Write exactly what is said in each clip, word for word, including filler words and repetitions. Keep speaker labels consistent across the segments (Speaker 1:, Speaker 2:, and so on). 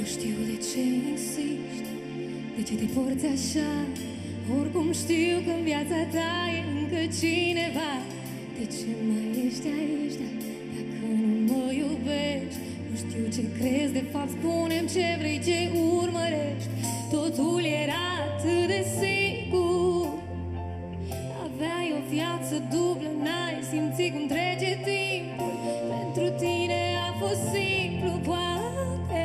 Speaker 1: știu de ce insiști, de ce te porți așa. Oricum știu că în viața ta e încă cineva. De ce mai ești aici, dar dacă nu mă iubești? Nu știu ce crezi, de fapt spune-mi ce vrei, ce urmărești. Totul era atât de sigur. Aveai o viață dublă, n-ai simțit cum trece timpul. Pentru tine a fost simplu, poate.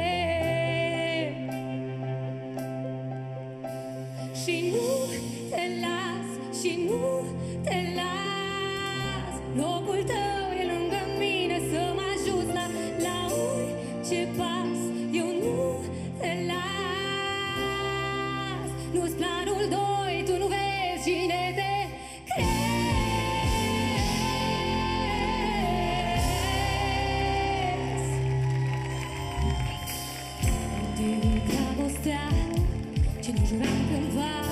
Speaker 1: Și nu te las, și nu te las. Locul tău e lângă mine, să mă ajut la, la orice pas. Eu nu te las. Nu-s planul doi, tu nu vezi cine te crezi. Din dragostea ce ne juram cândva,